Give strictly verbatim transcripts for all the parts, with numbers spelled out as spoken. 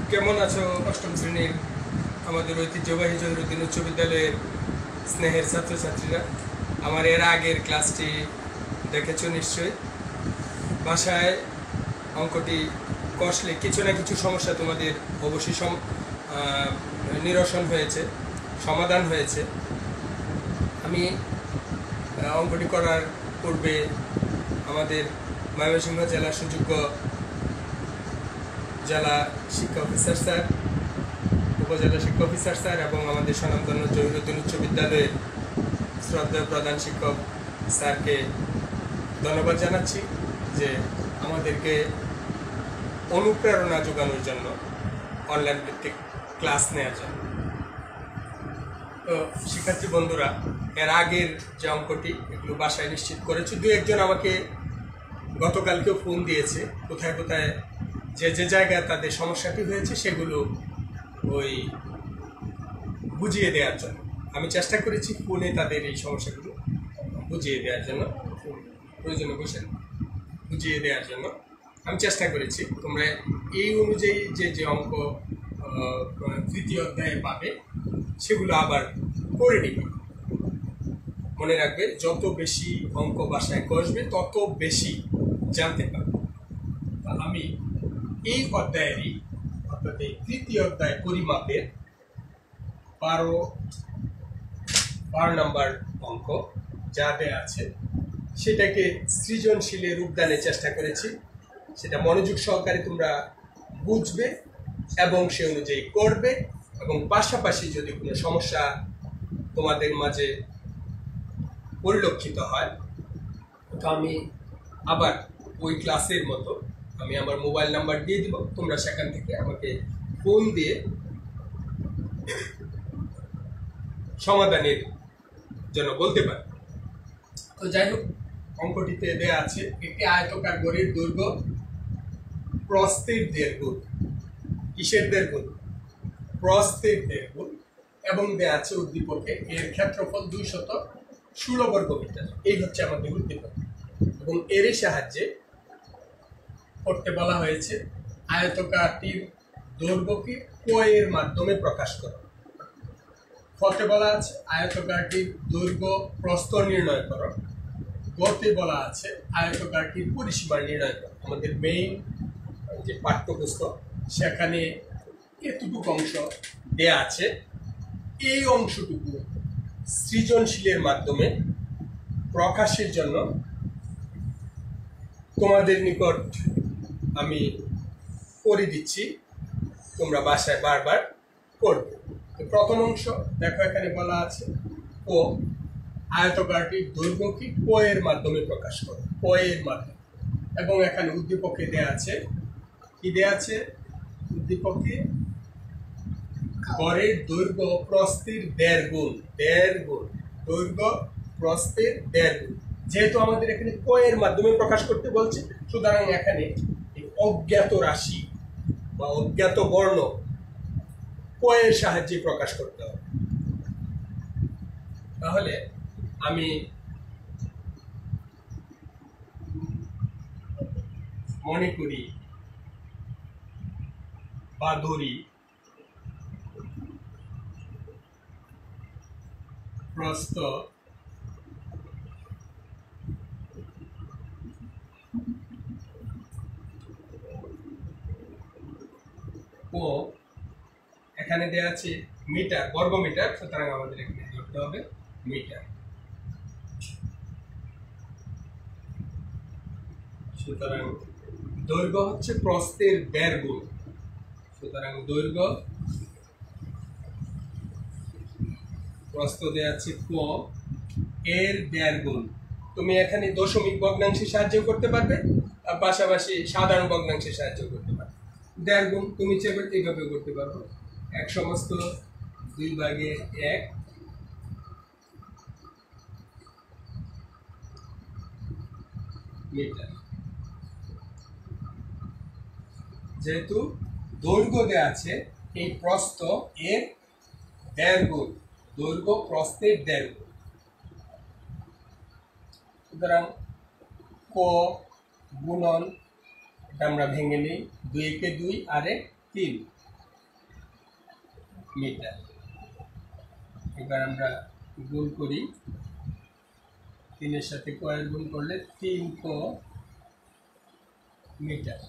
কেমন আছো অষ্টম শ্রেণীর আমাদের ঐতিহ্যবাহী জহিরুদ্দিন উচ্চ বিদ্যালয়ের স্নেহের ছাত্রছাত্রীরা? আমার এর আগের ক্লাসটি দেখেছো নিশ্চয়ই। বাসায় অঙ্কটি কষলে কিছু না কিছু সমস্যা তোমাদের অবশ্যই নিরসন হয়েছে, সমাধান হয়েছে। আমি অঙ্কটি করার পূর্বে আমাদের ময়মনসিংহ জেলার সুযোগ্য জেলা শিক্ষা অফিসার স্যার, উপজেলা শিক্ষা অফিসার স্যার এবং আমাদের স্বনামধন্য জহিরুদ্দিন উচ্চ বিদ্যালয়ের শ্রদ্ধেয় প্রধান শিক্ষক স্যারকে ধন্যবাদ জানাচ্ছি যে আমাদেরকে অনুপ্রেরণা যোগানোর জন্য অনলাইন ভিত্তিক ক্লাস নেওয়ার জন্য। তো শিক্ষার্থী বন্ধুরা, এর আগের যে অঙ্কটি এগুলো বাসায় নিশ্চিত করেছি। দু একজন আমাকে গতকালকেও ফোন দিয়েছে কোথায় কোথায় যে যে জায়গায় তাদের সমস্যাটি হয়েছে সেগুলো ওই বুঝিয়ে দেওয়ার জন্য। আমি চেষ্টা করেছি ফোনে তাদের এই সমস্যাগুলো বুঝিয়ে দেওয়ার জন্য, প্রয়োজনে বসেন বুঝিয়ে দেওয়ার জন্য আমি চেষ্টা করেছি। তোমরা এই অনুযায়ী যে যে অঙ্ক তৃতীয় অধ্যায়ে পাবে সেগুলো আবার করে নিবে। মনে রাখবে, যত বেশি অঙ্ক বাসায় কষবে তত বেশি জানতে পারবে। আমি এই অধ্যায়েরই অর্থাৎ এই তৃতীয় অধ্যায় পরিমাপের বারো বারো নম্বর অঙ্ক যা দেয়া আছে সেটাকে সৃজনশীলে রূপদানের চেষ্টা করেছি। সেটা মনোযোগ সহকারে তোমরা বুঝবে এবং সে অনুযায়ী করবে, এবং পাশাপাশি যদি কোনো সমস্যা তোমাদের মাঝে পরিলক্ষিত হয় তো আমি আবার ওই ক্লাসের মতো আমি আমার মোবাইল নাম্বার দিয়ে দিব, তোমরা সেখান থেকে আমাকে ফোন দিয়ে সমাধানের জন্য বলতে পারো। তো যাই হোক, অঙ্কটিতে দেয়া আছে একটি আয়তকার ঘড়ির দৈর্ঘ্য প্রস্থের দেড় গুণ। কিসের দেড় গুণ? প্রস্থের দেড় গুণ। এবং দেয়া আছে উদ্দীপকে এর ক্ষেত্রফল দুইশত ষোলো বর্গ মিটার। এই হচ্ছে আমাদের উদ্দীপক, এবং এর সাহায্যে করতে বলা হয়েছে আয়তকারটির দৈর্ঘ্যকে ক এর মাধ্যমে প্রকাশ করো। ফতে বলা আছে আয়তকারটির দৈর্ঘ্য প্রস্থ নির্ণয় করো। গতে বলা আছে আয়তকারটির পরিসীমা নির্ণয় করো। আমাদের মেইন যে পাঠ্যপুস্তক সেখানে এতটুকু অংশ দেয়া আছে। এই অংশটুকু সৃজনশীলের মাধ্যমে প্রকাশের জন্য তোমাদের নিকট আমি করে দিচ্ছি, তোমরা বাসায় বারবার করবে। প্রথম অংশ দেখো, এখানে বলা আছে ও আয়তকারটির দৈর্ঘ্যকে ক এর মাধ্যমে প্রকাশ করো, ক এর মাধ্যমে। এবং এখানে উদ্দীপকে দেয়া আছে, কি দেয়া আছে উদ্দীপকে? গড়ের দৈর্ঘ্য প্রস্থের দেড় গুণ, দেড় গুণ দৈর্ঘ্য প্রস্থের দেড় গুণ। যেহেতু আমাদের এখানে ক এর মাধ্যমে প্রকাশ করতে বলছে, সুতরাং এখানে অজ্ঞাত রাশি বা অজ্ঞাত বর্ণ ক এর সাহায্যে প্রকাশ করতে হবে। তাহলে আমি মনে করি বা ধরি প্রস্থ ও এখানে দেয়া আছে মিটার, বর্গ মিটার, সুতরাং আমাদের এখানে ধরতে হবে মিটার। সুতরাং দৈর্ঘ্য হচ্ছে প্রস্থের দেড় গুণ, সুতরাং দৈর্ঘ্য প্রস্থ দেয়া আছে ক এর দেড় গুণ। তুমি এখানে দশমিক ভগ্নাংশের সাহায্য করতে পারবে, আর পাশাপাশি সাধারণ ভগ্নাংশের সাহায্য করতে পারবে। দেড় গুণ তুমি এইভাবে করতে পারবো, এক সমস্ত দুই ভাগে এক মিটার। যেহেতু দৈর্ঘ্য দেয়া আছে, এই প্রস্থ এর দেড় গুণ, দৈর্ঘ্য প্রস্থের দেড় গুণ। সুতরাং ক গুণন, এটা আমরা ভেঙে নিই, দুই একে দুই আর এক তিন, মিটার। এবার আমরা গুণ করি, তিনের সাথে কয়ের গুণ করলে তিন ক মিটার।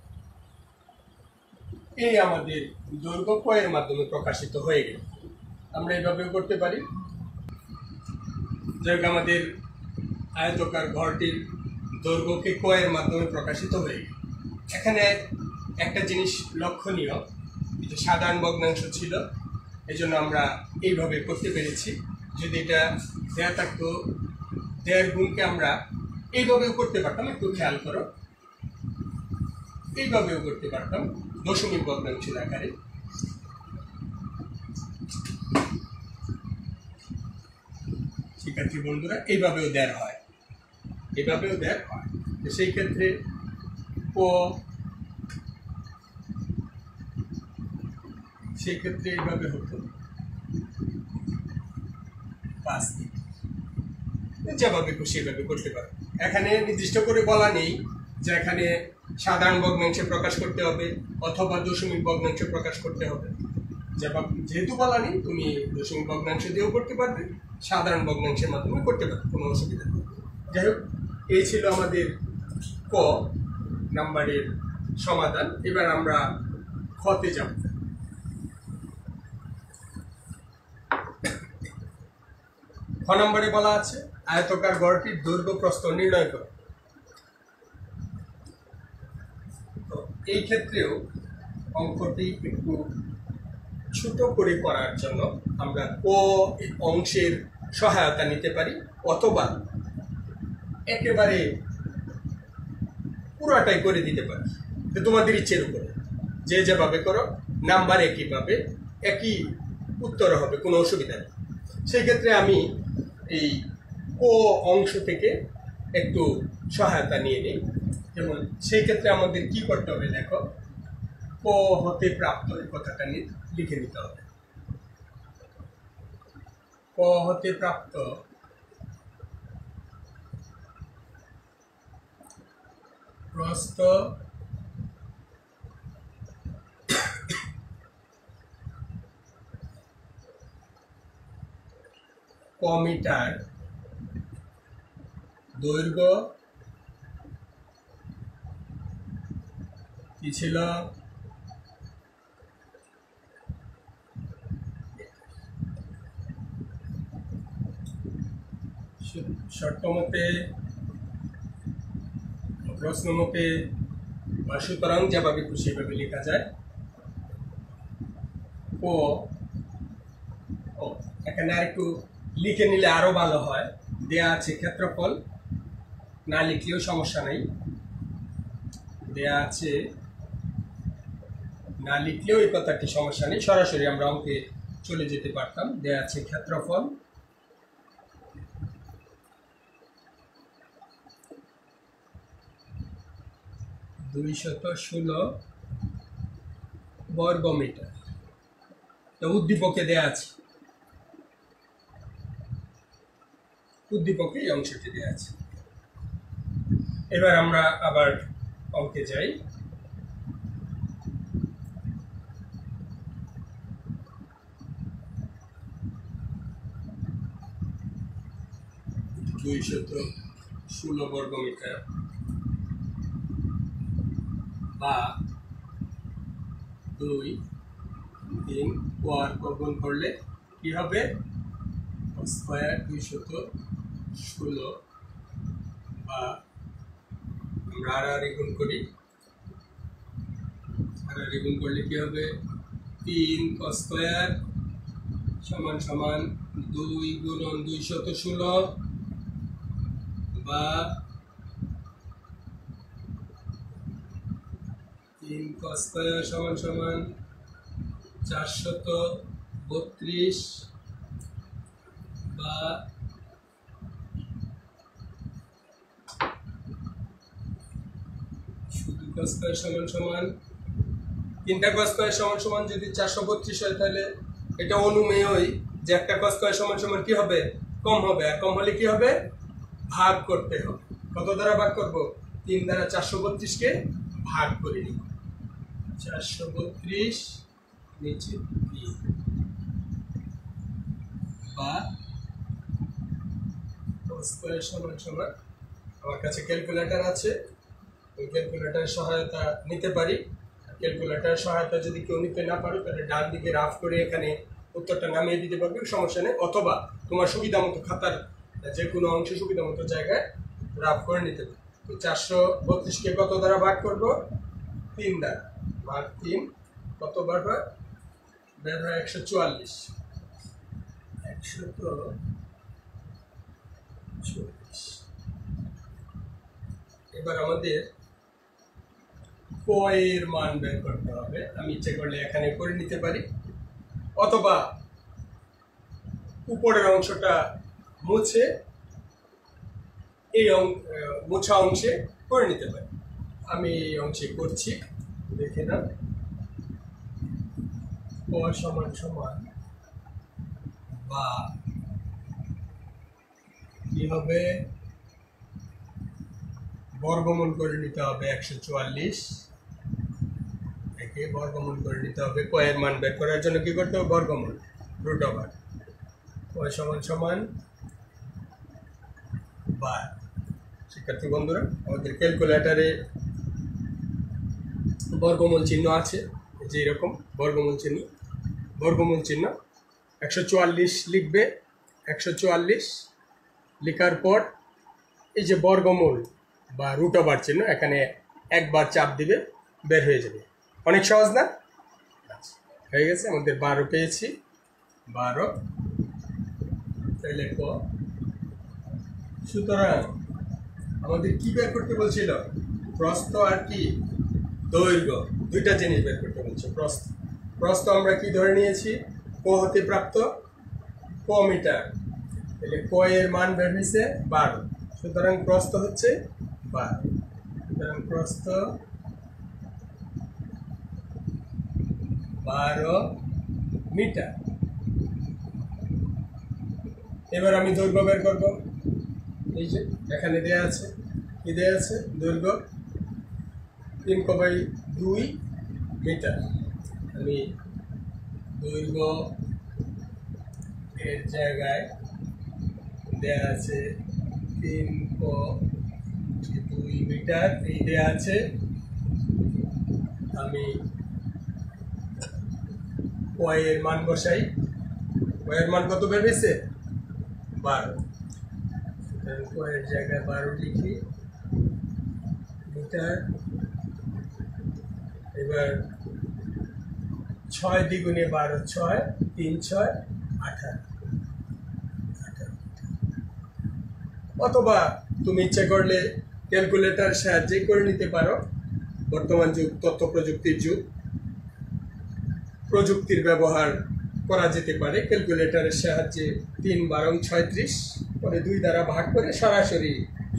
এই আমাদের দৈর্ঘ্য কয়ের মাধ্যমে প্রকাশিত হয়ে গেল। আমরা এভাবেও করতে পারি, যাই হোক আমাদের আয়তকার ঘরটির দৈর্ঘ্যকে কয়ের মাধ্যমে প্রকাশিত হয়ে গেল। এখানে একটা জিনিস লক্ষণীয়, যে সাধারণ ভগ্নাংশ ছিল, এই জন্য আমরা এইভাবে করতে পেরেছি। যদি এটা দেয়া থাকতো, দেড় গুণকে আমরা এইভাবেও করতে পারতাম, একটু খেয়াল করো, এইভাবেও করতে পারতাম দশমিক ভগ্নাংশের আকারে। শিক্ষার্থী বন্ধুরা, এইভাবেও দেড় হয়, এইভাবেও দেড় হয়। সেই ক্ষেত্রে ক সেই ক্ষেত্রে এইভাবে হতো পাঁচ দিন, যেভাবে খুশি সেভাবে করতে পারো। এখানে নির্দিষ্ট করে বলা নেই যে এখানে সাধারণ ভগ্নাংশে প্রকাশ করতে হবে অথবা দশমিক ভগ্নাংশে প্রকাশ করতে হবে। যেহেতু বলা নেই, তুমি দশমিক ভগ্নাংশ দিয়েও করতে পারবে, সাধারণ ভগ্নাংশের মাধ্যমে করতে পারবে, কোনো অসুবিধা নেই। যাই হোক, এই ছিল আমাদের ক নাম্বারের সমাধান। এবার আমরা খতে যাব। খ নম্বরে বলা আছে আয়তকার গড়টির দৈর্ঘ্য প্রস্থ নির্ণয় করো। তো এই ক্ষেত্রেও অঙ্কটি একটু ছোট করে করার জন্য আমরা ক অংশের সহায়তা নিতে পারি, অথবা একেবারে পুরাটাই করে দিতে পারি, তোমাদের ইচ্ছের উপরে, যে যেভাবে করো নাম্বার একই পাবে, একই উত্তর হবে, কোনো অসুবিধা নেই। সেই ক্ষেত্রে আমি এই ক অংশ থেকে একটু সহায়তা নিয়ে নিই। যেমন সেই ক্ষেত্রে আমাদের কি করতে হবে, দেখো, ক হতে প্রাপ্ত এই কথাটা লিখে নিতে হবে। ক হতে প্রাপ্ত প্রস্থ ক মিটার, দৈর্ঘ্য কি ছিল, শর্ত মতে, প্রশ্ন মতে বা সুতরাং যেভাবে খুশি সেভাবে লেখা যায়। ও ও এখানে আর একটু লিখে নিলে আরো ভালো হয়। দেয়া আছে ক্ষেত্রফল, না লিখলেও সমস্যা নেই। দেয়া আছে, না লিখলেও এই কথাটি সমস্যা নেই, সরাসরি আমরা অঙ্কে চলে যেতে পারতাম। দেয়া আছে ক্ষেত্রফল দুইশত ষোলো বর্গ মিটার। তো উদ্দীপকে দেয়া আছে, উদ্দীপকে এই অংশটি দেয়া আছে। এবার আমরা আবার অঙ্কে যাই। দুইশত ষোলো বর্গ মিটার বা দুই তিন ওয়ার গুণ করলে কি হবে, স্কোয়ার দুইশত ষোলো, বা আমরা আড়াআড়ি গুণ করি, আড়াআড়ি গুণ করলে কি হবে, তিন স্কোয়ার সমান সমান দুই গুণন দুইশত ষোলো, বা তিন স্কোয়ার সমান সমান চারশত বত্রিশ, বা শুধু স্কোয়ার সমান সমান তিনটা স্কোয়ার সমান সমান যদি চারশো বত্রিশ হয়, তাহলে এটা অনুমেয়ই যে একটা স্কোয়ার সমান সমান কি হবে, কম হবে। আর কম হলে কি হবে, ভাগ করতে হবে। কত দ্বারা ভাগ করব, তিন দ্বারা চারশো বত্রিশকে ভাগ করে নিব। চারশো বত্রিশ নিচে তিন বা স্কয়ার সমান সমান, আমার কাছে ক্যালকুলেটর আছে, ওই ক্যালকুলেটরের সহায়তা নিতে পারি। ক্যালকুলেটরের সহায়তা যদি কেউ নিতে না পারো তাহলে ডান দিকে রাফ করে এখানে উত্তরটা নামিয়ে দিতে পারবে, সমস্যা নেই। অথবা তোমার সুবিধা মতো খাতার যে কোনো অংশ সুবিধা মতো জায়গায় রাফ করে নিতে পারবে। তো চারশো বত্রিশকে কত দ্বারা ভাগ করবো? তিন দ্বারা। ভাগ তিন কতবার হয়? বের হয় একশো চুয়াল্লিশ। একশো তো চল্লিশ। এবার আমাদের ক এর মান বের করতে হবে। আমি ইচ্ছে করলে এখানে করে নিতে পারি, অথবা উপরের অংশটা মুছে এই মোছা অংশে করে নিতে পারি। আমি এই অংশে করছি, দেখে না। ক সমান সমান বা কি হবে? বর্গমূল করে নিতে হবে একশো চুয়াল্লিশ, একে বর্গমূল করে নিতে হবে। ক এর মান বের করার জন্য কি করতে হবে? বর্গমূল, রুট ওভার। ক সমান সমান বা, শিক্ষার্থী বন্ধুরা, আমাদের ক্যালকুলেটরে বর্গমূল চিহ্ন আছে, যে এরকম বর্গমূল চিহ্ন। বর্গমূল চিহ্ন একশো চুয়াল্লিশ লিখবে। একশো চুয়াল্লিশ লেখার পর এই যে বর্গমূল বা রুট ওভার চিহ্ন, এখানে একবার চাপ দিবে, বের হয়ে যাবে। অনেক সহজ না? হয়ে গেছে, আমাদের বারো পেয়েছি। বারো তাহলে ক। সুতরাং আমাদের কি বের করতে বলছিল? প্রস্থ আর কি দৈর্ঘ্য, দুইটা জিনিস বের করতে বলছে। প্রস্থ প্রস্থ আমরা কি ধরে নিয়েছি? ক হতে প্রাপ্ত ক মিটার। তাহলে ক এর মান বের হয়েছে বারো, সুতরাং প্রস্থ হচ্ছে বারো। সুতরাং প্রস্থ বারো মিটার। এবার আমি দৈর্ঘ্য বের করব। এই যে এখানে দেয়া আছে, কি দেয়া আছে? দৈর্ঘ্য তিন ক বাই দুই মিটার। আমি দৈর্ঘ্য এর জায়গায় দেয়া আছে তিন ক দুই মিটার, এই দেয়া আছে। আমি ক এর মান বসাই। ক এর মান কত বের হয়েছে? বারো। ক এর জায়গায় বারো লিখি, মিটার। এবার ছয় দ্বিগুণে বারো, ছয়, তিন ছয় আঠারো। অথবা তুমি ইচ্ছে করলে ক্যালকুলেটর সাহায্যে করে নিতে পারো। বর্তমান যুগ তথ্য প্রযুক্তির যুগ, প্রযুক্তির ব্যবহার করা যেতে পারে। ক্যালকুলেটরের সাহায্যে তিন বারং ছয়ত্রিশ পরে দুই দ্বারা ভাগ করে সরাসরি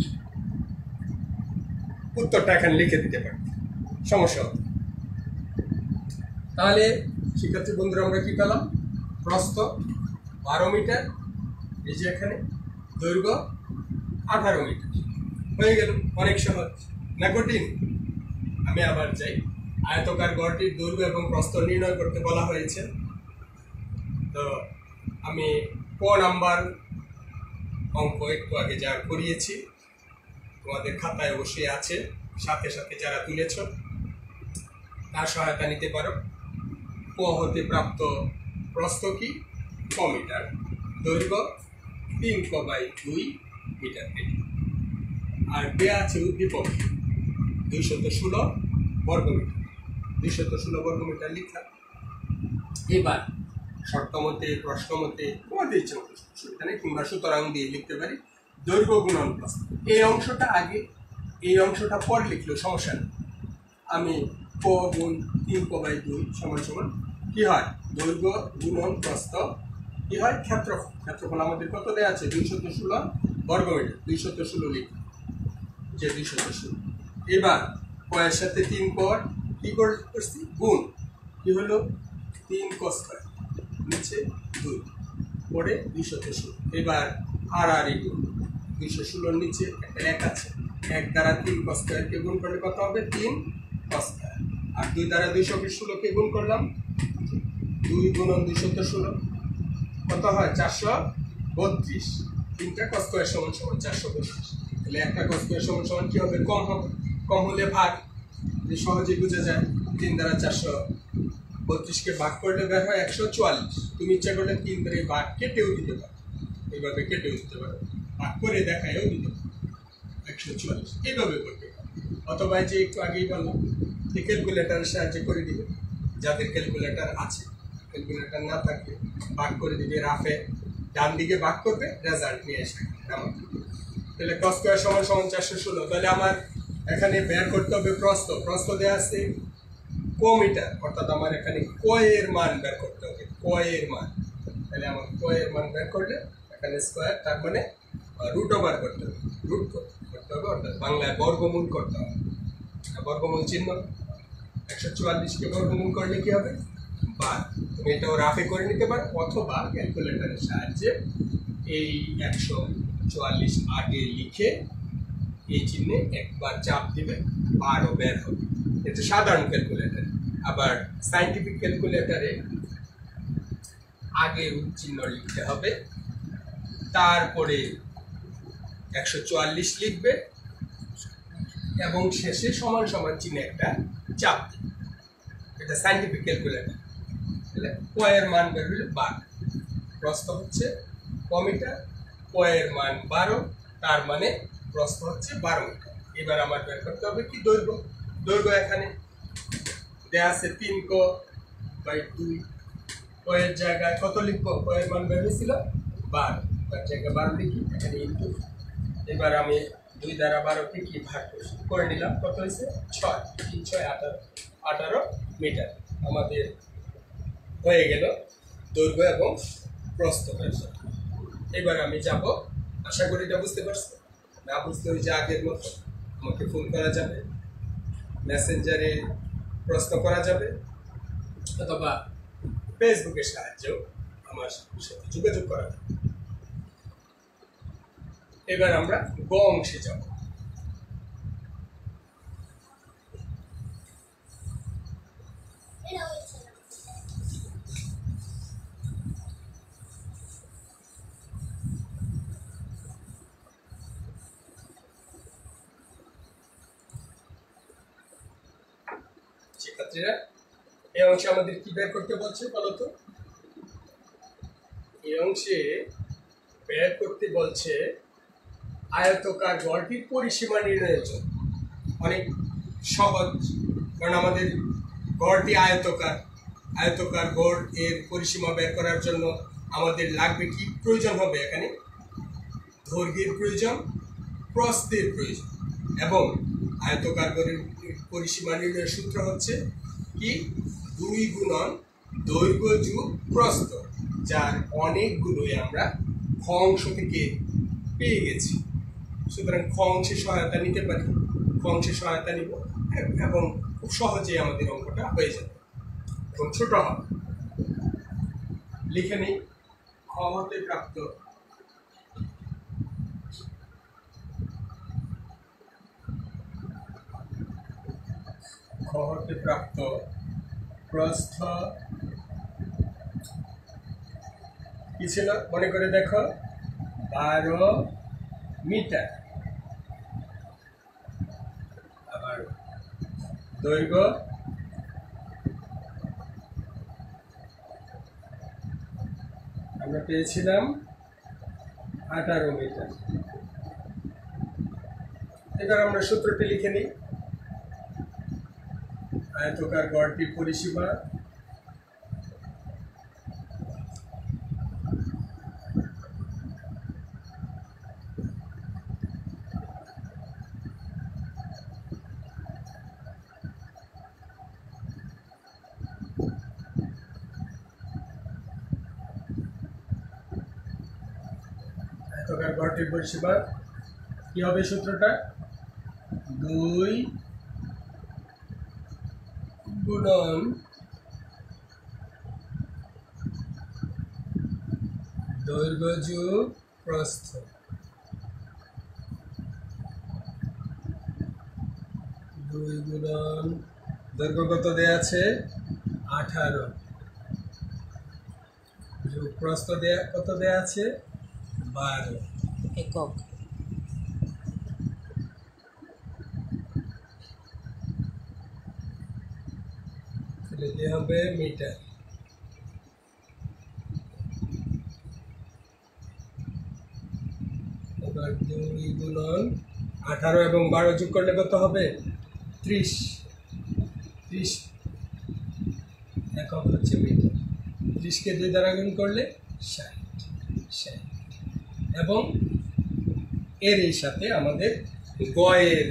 উত্তরটা এখানে লিখে দিতে পারে, সমস্যা হবে। তাহলে শিক্ষার্থী বন্ধুরা আমরা কি পেলাম? প্রস্থ বারো মিটার, এই যে এখানে দৈর্ঘ্য আঠারো মিটার। হয়ে গেল, অনেক সহজ না কঠিন? আমি আবার যাই। আয়তকার গড়টির দৈর্ঘ্য এবং প্রস্থ নির্ণয় করতে বলা হয়েছে। তো আমি ক নাম্বার অঙ্ক একটু আগে যা করিয়েছি তোমাদের খাতায় অবশ্যই আছে, সাথে সাথে যারা তুলেছ তার সহায়তা নিতে পারো। ক হতে প্রাপ্ত প্রস্থ কি? ক মিটার। দৈর্ঘ্য তিন ক বাই দুই মিটার কেটে। আর দেয়া আছে উদ্দীপক দুইশত ষোলো বর্গমিটার। দুইশত ষোলো বর্গমিটার লিখা। এবার শর্ত মতে, প্রশ্ন মতে, তোমাদের ইচ্ছে মতো সুবিধা নেই, কিংবা সুতরাং দিয়ে লিখতে পারি দৈর্ঘ্য গুণন প্রস্থ। এই অংশটা আগে, এই অংশটা পরে লিখলেও সমস্যা নেই। আমি ক গুণ তিন ক বাই দুই সমান সমান কি হয়? দৈর্ঘ্য গুণন প্রস্থ কি হয়? ক্ষেত্রফল। ক্ষেত্রফল আমাদের কত দেওয়া আছে? দুইশত ষোলো বর্গমিটার। দুইশত ষোলো লিখি, যে দুইশত ষোলো। এবার কয়ের সাথে তিন কর কি করছি? গুণ। কি হলো? তিন ক স্কয়ার নিচে দুই পরে দুইশত ষোলো। এবার আর আর ই গুণ। দুইশো ষোলোর নিচে একটা এক আছে, এক দ্বারা তিন ক স্কয়ারকে গুণ করলে কত হবে? তিন ক স্কয়ার। আর দুই দ্বারা দুইশো ষোলোকে গুণ করলাম, দুই গুণন দুইশত ষোলো কত হয়? চারশো বত্রিশ। তিনটা কস স্কয়ার সমান সমান চারশো বত্রিশ। তাহলে একটা কস স্কয়ার সমান সমান কি হবে? কম হবে। কম হলে ভাগ, সহজেই বোঝা যায়। তিন দ্বারা চারশো বত্রিশকে ভাগ করলে বের হয় একশো চুয়াল্লিশ। তুমি ইচ্ছা করলে তিন দ্বারা ভাগ কেটেও দিতে পারো, এইভাবে কেটেও দিতে পারো, ভাগ করে দেখায়ও দিতে পারো একশো চুয়াল্লিশ, এইভাবে করতে পারো। অথবা যে একটু আগেই বললাম যে ক্যালকুলেটারের সাহায্যে করে দিবে, যাদের ক্যালকুলেটার আছে। ক্যালকুলেটার না থাকলে ভাগ করে দিবে, রাফে ডান দিকে ভাগ করবে, রেজাল্ট নিয়ে আসবে। তাহলে কস স্কয়ার সমান সমান চারশো ষোলো। তাহলে আমার এখানে বের করতে হবে প্রস্থ। প্রস্থ দেওয়া আছে ক মিটার, অর্থাৎ আমার এখানে কয়ের মান বের করতে হবে, কয়ের মান। তাহলে আমার কয়ের মান বের করলে এখানে স্কয়ার, তার মানে রুট ওভার করতে হবে, রুট করতে হবে, অর্থাৎ বাংলায় বর্গমূল করতে হবে। বর্গমূল চিহ্ন, একশো চুয়াল্লিশকে বর্গমূল করলে কি হবে? বার। তুমি এটাও রাফে করে নিতে পারো, অথবা ক্যালকুলেটারের সাহায্যে এই একশো চুয়াল্লিশ আগে লিখে এই চিহ্নে একবার চাপ দিবে, বারো বের হবে। এটা সাধারণ ক্যালকুলেটার। আবার সাইন্টিফিক ক্যালকুলেটারে আগে রুট চিহ্ন লিখতে হবে, তারপরে একশো চুয়াল্লিশ লিখবে এবং শেষে সমান সমান চিহ্নে একটা চাপ দিবে। এটা সাইন্টিফিক ক্যালকুলেটার। তাহলে কয়ের মান বের হলে বারো, প্রস্থ হচ্ছে ক মিটার, কয়ের মান বারো, তার মানে প্রস্থ হচ্ছে বারো মিটার। এবার আমার বের করতে হবে কি? দৈর্ঘ্য। দৈর্ঘ্য এখানে দেয়া আছে তিন ক বাই দুই। কয়ের জায়গায় কত লিখবো? কয়ের মান বের হয়েছিল বারো, তার জায়গায় বারো লিখি, এখানে ইন্টু। এবার আমি দুই দ্বারা বারোকে কি ভাগ করে নিলাম, কত হয়েছে? ছয়। তিন ছয় আঠারো, আঠারো মিটার আমাদের হয়ে গেল দৈর্ঘ্য এবং প্রস্থ। এবার আমি যাব, আশা করি এটা বুঝতে পারছি। না বুঝতে ওই যে আগের মতো আমাকে ফোন করা যাবে, মেসেঞ্জারে প্রশ্ন করা যাবে, অথবা ফেসবুকের সাহায্যেও আমার সাথে যোগাযোগ করা যাবে। এবার আমরা গ অংশে যাব। শিক্ষার্থীরা, এই অংশে আমাদের কি বের করতে বলছে বলতো? এই অংশে বের করতে বলছে আয়তকার গড়টির পরিসীমা নির্ণয়ের জন্য। অনেক সহজ, কারণ আমাদের গড়টি আয়তকার। আয়তকার গড় এর পরিসীমা বের করার জন্য আমাদের লাগবে কি? প্রয়োজন হবে এখানে দৈর্ঘ্যের প্রয়োজন, প্রস্থের প্রয়োজন, এবং আয়তকার গড়ের পরিসীমা নির্ণয়ের সূত্র হচ্ছে কি? দুই গুণন দৈর্ঘ্য যোগ প্রস্থ, যার অনেকগুলোই আমরা খ অংশ থেকে পেয়ে গেছি। সুতরাং খ অংশের সহায়তা নিতে পারি, খ অংশের সহায়তা নিব এবং খুব সহজেই আমাদের অঙ্কটা হয়ে যাবে এবং ছোট হবে। লিখে নেই, খ হতে প্রাপ্ত খ হতে প্রাপ্ত প্রস্থ কি ছিল মনে করে দেখো? বারো মিটার। আবার দৈর্ঘ্য আমরা পেয়েছিলাম আঠারো মিটার। এবার আমরা সূত্রটি লিখে নিই। আয়তকার গড়টির পরিসীমা আয়তকার গড়টির পরিসীমা কি হবে? সূত্রটা দুই গুণন দৈর্ঘ্য যোগ প্রস্থ। দুই গুণন দৈর্ঘ্য কত দেয়া আছে? আঠারো, প্রস্থ দেয়া কত দেয়া আছে? বারো একক। দিতে হবে মিটার। এবার দুই গুণন আঠারো এবং বারো যোগ করলে কত হবে? ত্রিশ। ত্রিশ একক হচ্ছে মিটার। ত্রিশকে দুই দ্বারা গুণ করলে ষাট। ষাট এবং এর এই সাথে আমাদের গয়ের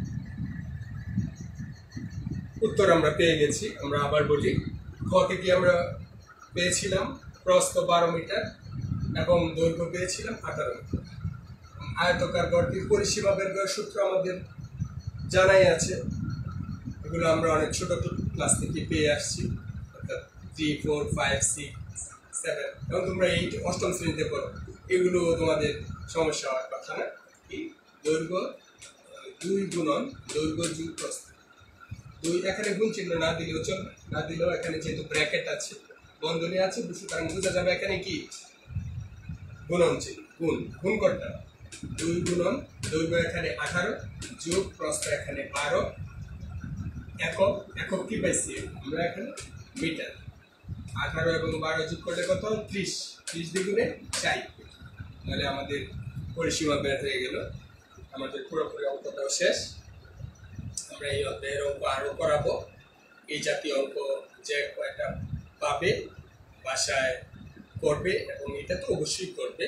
উত্তর আমরা পেয়ে গেছি। আমরা আবার বলি, খ থেকে আমরা পেয়েছিলাম প্রস্থ বারো মিটার এবং দৈর্ঘ্য পেয়েছিলাম আঠারো মিটার। আয়তকার গড়টির পরিসীমা বের করার সূত্র আমাদের জানাই আছে, এগুলো আমরা অনেক ছোট ক্লাস থেকে পেয়ে আসছি, অর্থাৎ three four five six seven এবং তোমরা এইট অষ্টম শ্রেণীতে পড়ো, এগুলো তোমাদের সমস্যা হওয়ার কথা না। কি দৈর্ঘ্য দুই গুণন দৈর্ঘ্য যুগ প্রস্থ। দুই এখানে গুণ চিহ্ন না দিলেও চলবে, না দিলেও এখানে যেহেতু ব্র্যাকেট আছে বন্ধনী আছে সুতরাং বোঝা যাবে এখানে কি গুণন চিহ্ন, গুণ গুণ করতে হবে। দুই গুণন দৈর্ঘ্য এখানে আঠারো যোগ প্রস্থ এখানে বারো, একক একক কি পাইছি আমরা এখানে মিটার। আঠারো এবং বারো যোগ করলে কত? ত্রিশ। ত্রিশ দ্বিগুণে চাই, তাহলে আমাদের পরিসীমা বের হয়ে গেল। আমাদের পুরোপুরি অঙ্কটাও শেষ। আমরা এই অধ্যায়ের অঙ্ক আরও করাবো। এই জাতীয় অঙ্ক যে কয়টা পাবে বাসায় করবে এবং এটা তো অবশ্যই করবে,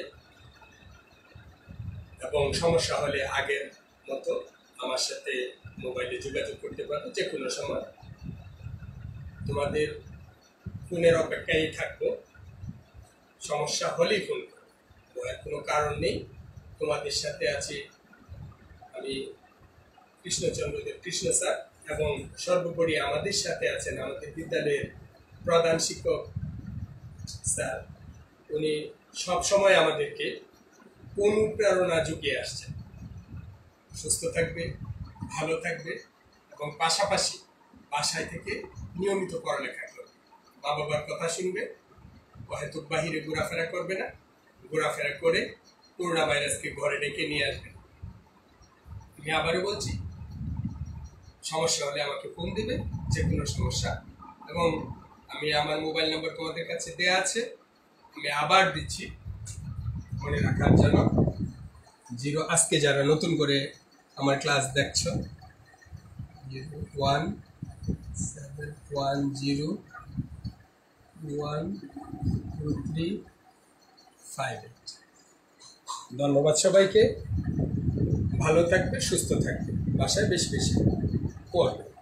এবং সমস্যা হলে আগের মতো আমার সাথে মোবাইলে যোগাযোগ করতে পারবে যে কোনো সময়। তোমাদের ফোনের অপেক্ষায় থাকবো, সমস্যা হলেই ফোন করবো, ভয়ের কোনো কারণ নেই। তোমাদের সাথে আছি আমি কৃষ্ণচন্দ্রদেব কৃষ্ণ স্যার, এবং সর্বোপরি আমাদের সাথে আছেন আমাদের বিদ্যালয়ের প্রধান শিক্ষক স্যার। উনি সবসময় আমাদেরকে অনুপ্রেরণা জুগিয়ে আসছেন। সুস্থ থাকবে, ভালো থাকবে এবং পাশাপাশি বাসায় থেকে নিয়মিত পড়ালেখা করবে, মা বাবার কথা শুনবে, হয়তো বাহিরে ঘোরাফেরা করবে না, ঘোরাফেরা করে করোনা ভাইরাসকে ঘরে ডেকে নিয়ে আসবে। আমি আবারও বলছি, সমস্যা হলে আমাকে ফোন দেবে, যে কোনো সমস্যা, এবং আমি আমার মোবাইল নম্বর তোমাদের কাছে দেওয়া আছে, আমি আবার দিচ্ছি মনে রাখার জন্য। জিরো আজকে যারা নতুন করে আমার ক্লাস দেখছ, zero one seven one zero one two three five eight. ধন্যবাদ সবাইকে, ভালো থাকবে, সুস্থ থাকবে, বাসায় বেশি বেশি পড়বে।